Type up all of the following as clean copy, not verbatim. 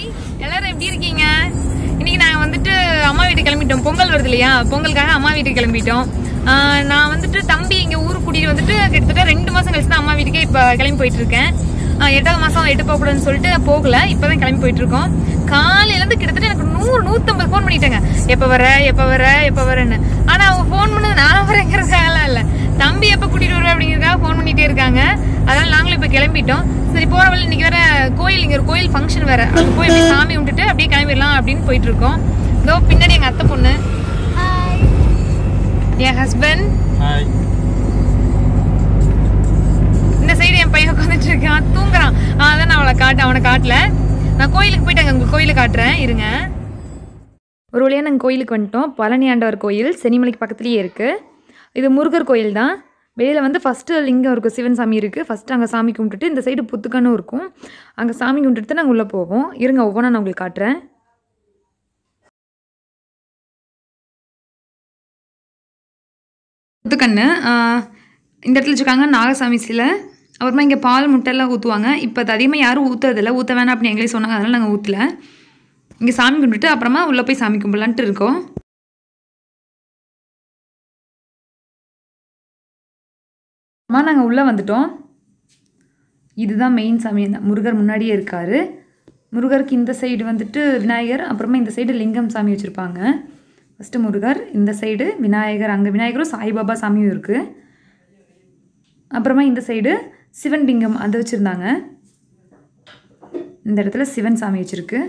எல்லாரும் எப்படி இருக்கீங்க? இன்னைக்கு நாங்க வந்துட்டு அம்மா வீட்டுக்கு கிளம்பிட்டோம். பொங்கல் வருது இல்லையா, பொங்கலுக்காக அம்மா வீட்டுக்கு கிளம்பிட்டோம். நான் வந்துட்டு தம்பி இங்க ஊருக்கு கூட்டிட்டு வந்துட்டு கிட்டத்தட்ட 2 மாசம் கழிச்சு தான் அம்மா வீட்டுக்கே இப்ப கிளம்பி போயிட்டு இருக்கேன். 8வது மாசம் 8 போகக்கூடாதுன்னு சொல்லிட்டு போகல, இப்பதான் கிளம்பி போயிட்டு இருக்கோம். காலையில இருந்து கிட்டத்தட்ட எனக்கு 100-150 போன் பண்ணிட்டாங்க, எப்ப வரேன்னு. ஆனா அவங்க போன் பண்ணது நான் வரேங்கிறதுக்காக இல்ல, தம்பி எப்ப கூட்டிட்டு வருவ அப்படிங்கறதுக்காக போன் பண்ணிட்டே இருக்காங்க. அதனால நாங்களும் இப்ப கிளம்பிட்டோம். சரி, போற வழி இன்னைக்கு வேற கோயில், இங்க ஒரு கோயில் ஃபங்க்ஷன் வேற, அங்க போய் அப்படியே சாமி விட்டுட்டு அப்படியே கிளம்பிடலாம் அப்படின்னு போயிட்டு இருக்கோம். இதோ பின்னாடி எங்க அத்தை பொண்ணு, என் ஹஸ்பண்ட், இந்த சைடு என் பையன் உட்காந்துட்டு இருக்கான், தூங்குறான். அதான் நான் அவனை காட்டல. நான் கோயிலுக்கு போயிட்டு உங்களுக்கு கோயிலை காட்டுறேன் இருங்க. ஒரு வழியாக நாங்கள் கோயிலுக்கு வந்துட்டோம். பழனி ஆண்டவர் கோயில் சென்னிமலைக்கு பக்கத்துலேயே இருக்குது. இது முருகர் கோயில் தான். வெளியில் வந்து ஃபஸ்ட்டு லிங்கம் இருக்கும், சிவன் சாமி இருக்குது. ஃபஸ்ட்டு அங்கே சாமி கும்பிட்டுட்டு இந்த சைடு புத்துக்கண்ணும் இருக்கும், அங்கே சாமி கும்பிட்டுட்டு நாங்கள் உள்ளே போவோம். இருங்க, ஒவ்வொன்றா நான் உங்களுக்கு காட்டுறேன். புத்துக்கண்ணு இந்த இடத்துல வச்சுருக்காங்க, நாகசாமி சிலை. அப்புறமா இங்கே பால் முட்டையெல்லாம் ஊற்றுவாங்க. இப்போ அது அதிகமாக யாரும் ஊற்றுறதில்ல, ஊற்ற வேணாம் அப்படின்னு எங்களே சொன்னாங்க, அதனால் நாங்கள் ஊற்றல. இங்கே சாமி கும்பிட்டுட்டு அப்புறமா உள்ளே போய் சாமி கும்பிடலான்ட்டு இருக்கோம். அம்மா நாங்கள் உள்ளே வந்துட்டோம். இதுதான் மெயின் சாமி, முருகர் முன்னாடியே இருக்கார். முருகருக்கு இந்த சைடு வந்துட்டு விநாயகர், அப்புறமா இந்த சைடு லிங்கம் சாமி வச்சுருப்பாங்க. ஃபஸ்ட்டு முருகர், இந்த சைடு விநாயகர், அங்கே விநாயகரும் சாய்பாபா சாமியும் இருக்குது. அப்புறமா இந்த சைடு சிவன் லிங்கம் அதை வச்சுருந்தாங்க. இந்த இடத்துல சிவன் சாமி வச்சுருக்கு.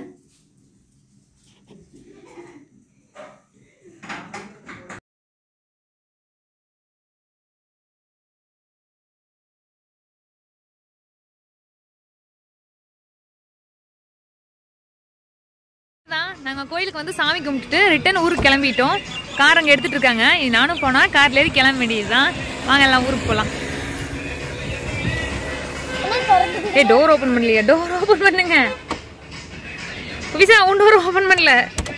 நாங்கள் கோயிலுக்கு வந்து சாமி கும்பிட்டுட்டு ரிட்டன் ஊருக்கு கிளம்பிட்டோம். கார் அங்கே எடுத்துகிட்டு இருக்காங்க. நானும் போனால் காரில் ஏறி கிளம்ப வேண்டியது தான். வாங்க எல்லாம் ஊருக்கு போகலாம். டோர் ஓப்பன் பண்ணலையா? டோர் ஓப்பன் பண்ணுங்க. விசா உன் டோர் ஓப்பன் பண்ணல.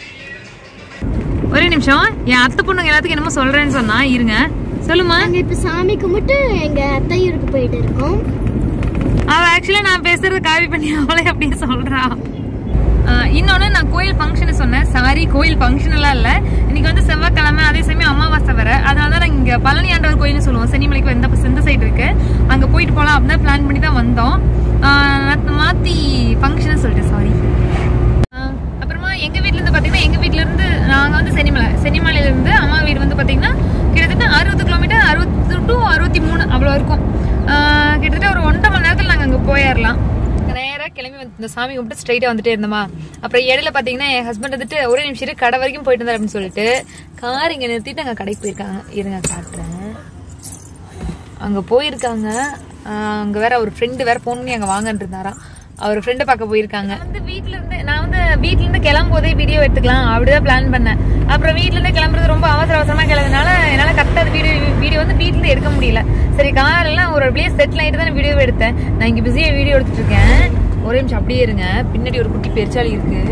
ஒரே நிமிஷம், என் அத்தை பொண்ணுங்க எல்லாத்துக்கும் என்னமோ சொல்றேன்னு சொன்னா, இருங்க சொல்லுமா. இப்ப சாமி கும்பிட்டு எங்க அத்தையூருக்கு போயிட்டு இருக்கோம். அவ ஆக்சுவலா நான் பேசுறது காப்பி பண்ணி அவளே அப்படியே சொல்றா. இன்னொன்னு, நான் கோயில் ஃபங்க்ஷன் சொன்னேன், சாரி கோயில் ஃபங்க்ஷன் எல்லாம் இல்ல. இன்னைக்கு வந்து செவ்வாய்க்கிழமை, அதே சமயம் அமாவாசை வர, அதனாலதான் நாங்க இங்க பழனி ஆண்டவர் கோயில்னு சொல்லுவோம், சென்னிமலைக்கு இந்த சைடு இருக்கு, அங்க போயிட்டு போலாம் அப்படின்னு பிளான் பண்ணி தான் வந்தோம். மாத்தி ஃபங்க்ஷன் சொல்லிட்டு சாரி. அப்புறமா எங்க வீட்டுல இருந்து பாத்தீங்கன்னா, எங்க வீட்டுல இருந்து நாங்க வந்து சென்னிமலையில இருந்து அம்மா வீடு வந்து பாத்தீங்கன்னா கிட்டத்தட்ட 60 கிலோமீட்டர், 60 to 63 அவ்வளவு இருக்கும். கிட்டத்தட்ட ஒரு 1.5 மணி நேரத்துல நாங்க அங்க போயிடலாம். நேரா கிளம்பி வந்து இந்த சாமி கும்பிட்டு ஸ்ட்ரைட்டா வந்துட்டே இருந்தோமா. அப்புறம் இடையில பாத்தீங்கன்னா என் ஹஸ்பண்ட் வந்துட்டு ஒரே நிமிஷம் கடை வரைக்கும் போயிட்டு இருந்தாரு அப்படின்னு சொல்லிட்டு கார் இங்க நிறுத்திட்டு அங்க கடைக்கு போயிருக்காங்க. இருங்க காட்டுறேன். அங்க போயிருக்காங்க. அங்க வேற ஒரு ஃப்ரெண்டு வேற போன் பண்ணி அங்க வாங்கன்னு இருந்தாராம். அவர் ஃப்ரெண்டை பார்க்க போயிருக்காங்க. நான் வந்து வீட்டுல இருந்து கிளம்பும் போதே வீடியோ எடுத்துக்கலாம் அப்படிதான் பிளான் பண்ணேன். அப்புறம் வீட்டுல இருந்து கிளம்புறது ரொம்ப அவசரமா கிளம்புறதுனால என்னால கரெக்டா வீடியோ வந்து வீட்டுல இருந்து எடுக்க முடியல. சரி, கார் எல்லாம் ஒரு அப்படியே செட்டில் ஆயிட்டு தான் வீடியோ எடுத்தேன். நான் இங்க பிஸியா வீடியோ எடுத்துட்டு இருக்கேன். ஒரே நிமிஷம் அப்படியே இருங்க. பின்னாடி ஒரு குட்டி பெருச்சாளி இருக்கு,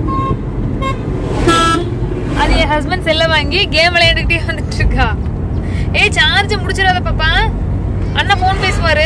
அது என் ஹஸ்பண்ட் செல்ல வாங்கி கேம் விளையாண்டுகிட்டே வந்துட்டு இருக்கா. சார்ஜ் முடிச்சிடாத பாப்பா, அண்ணா போன் பேசுவாரு.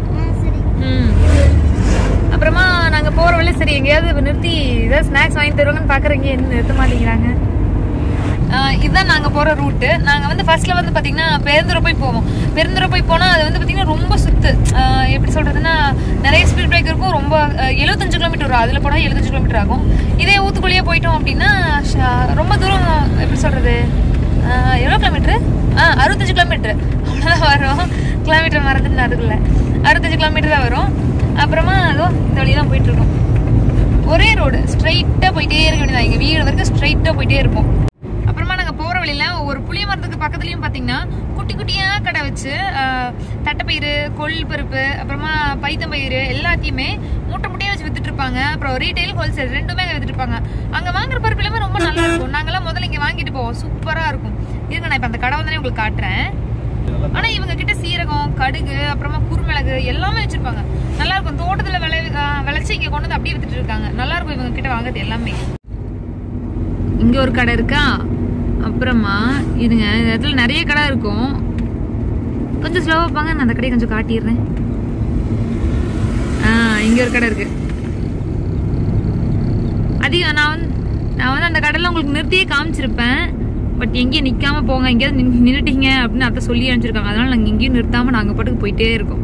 அப்புறமா நாங்க போற வழி சரி எங்கேயாவது நிறுத்தி ஏதாவது ஸ்நாக்ஸ் வாங்கி தருவாங்கன்னு பாக்குறீங்க, என்ன நிறுத்த மாட்டேங்கிறாங்க. இதுதான் நாங்க போற ரூட்டு. நாங்க வந்து ஃபர்ஸ்ட்ல வந்து பாத்தீங்கன்னா பெருந்துறை போவோம். பெருந்துறை போனா அது வந்து பாத்தீங்கன்னா ரொம்ப சுத்து, எப்படி சொல்றதுன்னா நிறைய ஸ்பீட் பிரேக் இருக்கும். ரொம்ப 75 கிலோமீட்டர் வரும், அதுல போனா 75 கிலோமீட்டர் ஆகும். இதே ஊத்துக்குள்ளேயே போயிட்டோம் அப்படின்னா ரொம்ப தூரம், எப்படி சொல்றது, எவ்வளவு கிலோமீட்டர், 65 கிலோமீட்டர் அவ்வளவுதான் வரும். கிலோமீட்டர் மறந்துட்டு அதுக்குள்ள 65 கிலோமீட்டர் தான் வரும். அப்புறமா அதோ இந்த வழிதான் போயிட்டு இருக்கோம். ஒரே ரோடு, ஸ்ட்ரைட்டா போயிட்டே இருக்க வேண்டியதான். எங்க வீடு வரைக்கும் ஸ்ட்ரைட்டா போயிட்டே இருப்போம். அப்புறமா நாங்க போற வழியில ஒரு புளிய மரத்துக்கு பக்கத்துலயும் பாத்தீங்கன்னா குட்டி குட்டியா கடை வச்சு தட்டைப்பயிறு, கொள் பருப்பு, அப்புறமா பைத்தம்பயிறு எல்லாத்தையுமே மூட்டை முட்டையா வச்சு வித்துட்டு இருப்பாங்க. அப்புறம் ரீட்டைல், ஹோல்சேல் ரெண்டுமே வித்துட்டு இருப்பாங்க. அங்க வாங்குற பருப்பு எல்லாமே ரொம்ப நல்லா இருக்கும். நாங்கெல்லாம் முதல்ல இங்க வாங்கிட்டு போவோம், சூப்பரா இருக்கும். இருங்க, நான் இப்ப அந்த கடை வந்தானே உங்களுக்கு காட்டுறேன். ஆனா இவங்க கிட்ட சீரகம், கடுகு, அப்புறமா குறுமிளகு எல்லாமே வச்சிருப்பாங்க. நல்லா இருக்கும். தோட்டத்துல விளைச்சு இங்க கொண்டு வந்து அப்படியே வித்துட்டு இருக்காங்க. நல்லா இருக்கும் இவங்க கிட்ட வாங்குறது எல்லாமே. இங்க ஒரு கடை இருக்கா. அப்புறமா இதுங்க இந்த இடத்துல நிறைய கடை இருக்கும். கொஞ்சம் ஸ்லோவா பாங்க, நான் அந்த கடையை கொஞ்சம் காட்டிடுறேன். இங்க ஒரு கடை இருக்கு. அதிகம் நான் வந்து அந்த கடையில் உங்களுக்கு நிறுத்தியே காமிச்சிருப்பேன். பட் எங்கேயும் நிற்காம போங்க, எங்கேயாவது நின்றுட்டீங்க அப்படின்னு அதை சொல்லி அனுப்பிச்சிருக்காங்க. அதனால நாங்கள் எங்கேயும் நிறுத்தாமல் நாங்கள் பாட்டுக்கு போயிட்டே இருக்கோம்.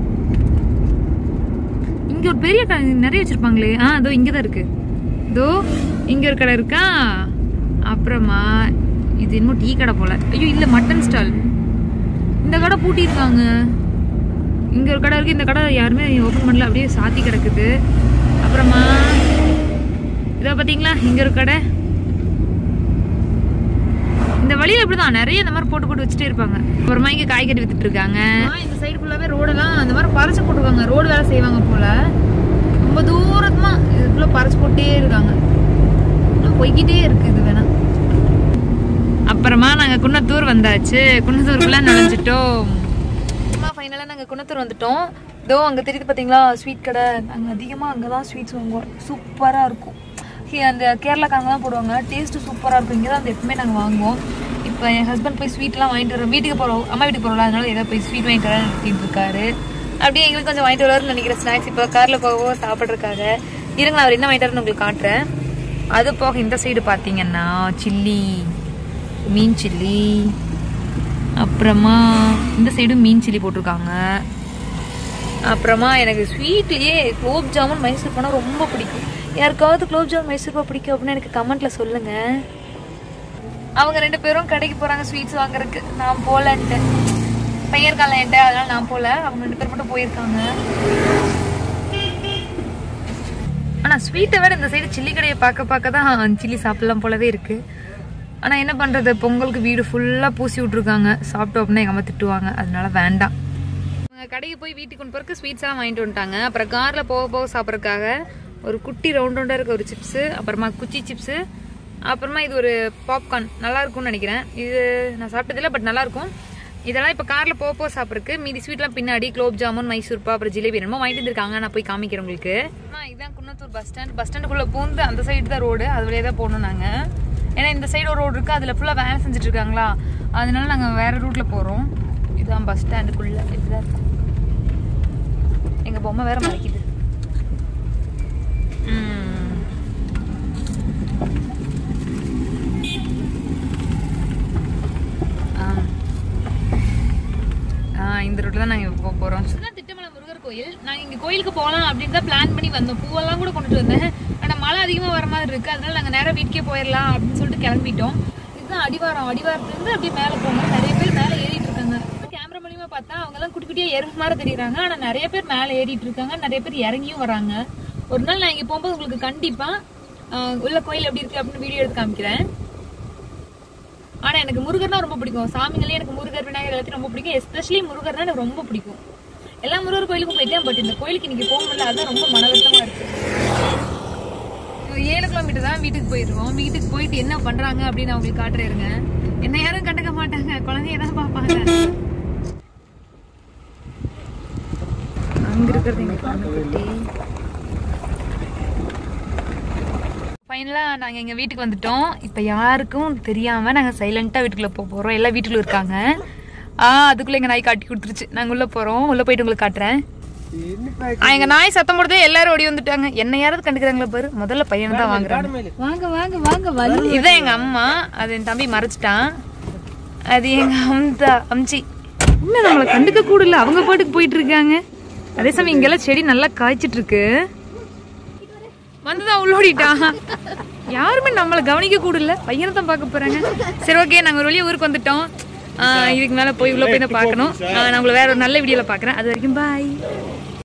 இங்கே ஒரு பெரிய கடை நிறைய வச்சுருப்பாங்களே. இதோ இங்கே தான் இருக்குது. இதோ இங்கே ஒரு கடை இருக்கா. அப்புறமா இது இன்னும் டீ கடை போல். ஐயோ இல்லை, மட்டன் ஸ்டால். இந்த கடை பூட்டியிருக்காங்க. இங்கே ஒரு கடை இருக்குது. இந்த கடை யாருமே ஓப்பன் பண்ணல, அப்படியே சாத்தி கிடக்குது. அப்புறமா இதை பார்த்தீங்களா, இங்கே ஒரு கடை. இந்த வழியில் இப்படிதான் நிறைய இந்த மாதிரி போட்டு வச்சுட்டே இருப்பாங்க. அப்புறமா இங்கே காய்கறி வித்துட்டு இருக்காங்க. இந்த சைடு ஃபுல்லாகவே ரோடெல்லாம் அந்த மாதிரி பறிச்சு போட்டுருக்காங்க. ரோடு வேலை செய்வாங்க போல. ரொம்ப தூரமா இதுக்குள்ள பறிச்சு போட்டே இருக்காங்க. போய்கிட்டே இருக்கு இது வேணா. அப்புறமா நாங்கள் குன்னத்தூர் வந்தாச்சு. குன்னத்தூருக்குள்ள நுழைஞ்சிட்டோம். ஃபைனலாக நாங்கள் குன்னத்தூர் வந்துட்டோம். இதோ அங்கே தெரியுது பார்த்தீங்களா ஸ்வீட் கடை. நாங்கள் அதிகமாக அங்கே தான் ஸ்வீட்ஸ் வாங்குவோம். சூப்பராக இருக்கும். அந்த கேரளாக்காரங்க தான் போடுவாங்க. டேஸ்ட்டு சூப்பராக இருக்கும். இங்கே தான் அந்த எப்பவுமே நாங்கள் வாங்குவோம். இப்போ என் ஹஸ்பண்ட் போய் ஸ்வீட்லாம் வாங்கிட்டு வரோம். வீட்டுக்கு போகிறோம், அம்மா வீட்டுக்கு போகிறோம். அதனால ஏதோ போய் ஸ்வீட் வாங்கிட்டு வரேன் நிறுத்திட்டு இருக்காரு. அப்படியே எங்களுக்கு கொஞ்சம் வாங்கிட்டு வருவாருன்னு நினைக்கிறேன் ஸ்நாக்ஸ். இப்போ காரில் போகவோ சாப்பிட்றதுக்காக. இருங்க, நான் அவர் என்ன வாங்கிட்டு வரேன்னு உங்களுக்கு காட்டுறேன். அது போக இந்த சைடு பார்த்தீங்கன்னா சில்லி, மீன் சில்லி. அப்புறமா இந்த சைடும் மீன் சில்லி போட்டிருக்காங்க. அப்புறமா எனக்கு ஸ்வீட்லேயே குலோப் ஜாமுன் மைசூர் பானா ரொம்ப பிடிக்கும். யாருக்காவது குலோப் ஜாமுன் மைசூர் பானா பிடிக்கும் அப்படின்னு எனக்கு கமெண்ட்டில் சொல்லுங்கள். அவங்க 2 பேரும் கடைக்கு போகிறாங்க ஸ்வீட்ஸ் வாங்குறதுக்கு. நான் போகலன்ட்டு, பையன் இருக்கால என்கிட்ட, அதனால நான் போகல. அவங்க 2 பேர் மட்டும் போயிருக்காங்க. ஆனால் ஸ்வீட்டை விட இந்த சைடு சில்லி கடையை பார்க்க தான் சில்லி சாப்பிட்லாம் போலவே இருக்குது. ஆனால் என்ன பண்ணுறது, பொங்கலுக்கு வீடு ஃபுல்லாக பூசி விட்ருக்காங்க. சாப்பிட்டோம் அப்படின்னா எங்கள் அம்மா திட்டுவாங்க. அதனால வேண்டாம். கடைக்கு போய் வீட்டுக்கு கொண்டு போகிறதுக்கு ஸ்வீட்ஸ்லாம் வாங்கிட்டு வந்துட்டாங்க. அப்புறம் காரில் போக சாப்பிட்றதுக்காக ஒரு குட்டி ரவுண்டாக இருக்க ஒரு சிப்ஸு, அப்புறமா குச்சி சிப்ஸு, அப்புறமா இது ஒரு பாப்கார்ன். நல்லா இருக்கும்னு நினைக்கிறேன். இது நான் சாப்பிட்டதில்லை, பட் நல்லாயிருக்கும். இதெல்லாம் இப்போ காரில் போக சாப்பிட்றதுக்கு. மீதி ஸ்வீட்லாம் பின்னாடி குலோப் ஜாமுன், மைசூர்பா, அப்புறம் ஜிலேபி என்னமோ வாங்கிட்டு வந்துருக்காங்க. நான் போய் காமிக்கிறேன் உங்களுக்கு. இதுதான் குன்னத்தூர் பஸ் ஸ்டாண்ட். பஸ் ஸ்டாண்டுக்குள்ளே பூந்து அந்த சைடு தான் ரோடு. அது வழியாக தான் போகணும் நாங்கள். ஏன்னா இந்த சைடு ஒரு ரோடு இருக்குது, அதில் ஃபுல்லாக வேலை செஞ்சுட்டு இருக்காங்களா, அதனால நாங்கள் வேறு ரூட்டில் போகிறோம். இதுதான் பஸ் ஸ்டாண்டுக்குள்ளே இப்படிதான் இருக்கும். எங்கள் பொம்மை வேறு மறைக்குது. இந்த ரூட்டில் தான் நாங்கள் இப்போ போகிறோம். திட்டமலை முருகர் கோயில். நாங்கள் இங்கே கோயிலுக்கு போகலாம் அப்படின்னு தான் பிளான் பண்ணி வந்தோம். பூவெல்லாம் கூட கொண்டுட்டு வந்தேன். ஆனால் மழை அதிகமாக வர மாதிரி இருக்குது. அதனால நாங்கள் நேராக வீட்டுக்கே போயிடலாம் அப்படின்னு சொல்லிட்டு கிளம்பிட்டோம். இதுதான் அடிவாரம். அடிவாரத்துலேருந்து அப்படியே மேலே போகணும். நிறைய பேர் மேலே ஏறிட்டு இருக்காங்க. கேமரா மூலியமா பார்த்தா அவங்கெல்லாம் குட்டி குட்டியாக எறும்பு மாதிரி தெரியுறாங்க. ஆனால் நிறைய பேர் மேலே ஏறிட்டு இருக்காங்க. நிறைய பேர் இறங்கியும் வராங்க. ஒரு நாள் நான் இங்கே போகும்போது உங்களுக்கு கண்டிப்பாக உள்ள கோயில் எப்படி இருக்குது அப்படின்னு வீடியோ எடுத்து காமிக்கிறேன். ஆனால் எனக்கு முருகர்னா ரொம்ப பிடிக்கும். சாமிங்களே எனக்கு முருகர், விநாயகர் எல்லாத்தையும் ரொம்ப பிடிக்கும். எஸ்பெஷலி முருகர்னா எனக்கு ரொம்ப பிடிக்கும். எல்லா முருகர் கோயிலுக்கும் போயிட்டேன், பட் இந்த கோயிலுக்கு இன்னைக்கு போக முடியல. அதுதான் ரொம்ப மனவருத்தமாக இருக்கு. 7 கிலோமீட்டர் தான் வீட்டுக்கு போயிடுவோம். வீட்டுக்கு போயிட்டு என்ன பண்றாங்க அப்படின்னு அவங்களுக்கு காட்டுறேருங்க. என்ன யாரும் கண்டுக்க மாட்டாங்க, குழந்தைய தான் பார்ப்பாங்க. அங்க இருக்கிறது எங்க கண்ணுக்குட்டி. ஃபைனலாக நாங்கள் எங்கள் வீட்டுக்கு வந்துட்டோம். இப்போ யாருக்கும் தெரியாமல் நாங்கள் சைலண்ட்டாக வீட்டுக்குள்ளே போகிறோம். எல்லாம் வீட்டுக்குள்ளே இருக்காங்க. அதுக்குள்ளே எங்கள் நாய் காட்டி கொடுத்துருச்சு. நாங்கள் உள்ளே போகிறோம். உள்ளே போயிட்டு உங்களுக்கு காட்டுறேன். எங்கள் நாய் சத்தம் போடுறதே எல்லாரும் ஓடி வந்துட்டாங்க. என்ன யாராவது கண்டுக்கிறாங்களா பாரு. முதல்ல பையனை தான் வாங்குறாங்க. வாங்க வாங்க வாங்க. இதுதான் எங்கள் அம்மா. அது என் தம்பி மறைச்சிட்டான். அது எங்கள் அம்ச்சி. இன்னும் நம்மளை கண்டுக்க கூட இல்லை. அவங்க பாட்டுக்கு போயிட்டு இருக்காங்க. அதே சமயம் இங்கெல்லாம் செடி நல்லா காய்ச்சிட்டு இருக்கு. வந்துதான் உள்ளோடிட்டான். யாருமே நம்மளை கவனிக்க கூட இல்லை. பையனை தான் பார்க்க போறாங்க. சரி, ஓகே, நாங்கள் ஒரு வழியாக ஊருக்கு வந்துட்டோம். இதுக்கு மேலே போய் உள்ள போய் தான் பார்க்கணும். நான் உங்களை வேற ஒரு நல்ல வீடியோவில் பார்க்குறேன். அது வரைக்கும் பாய்.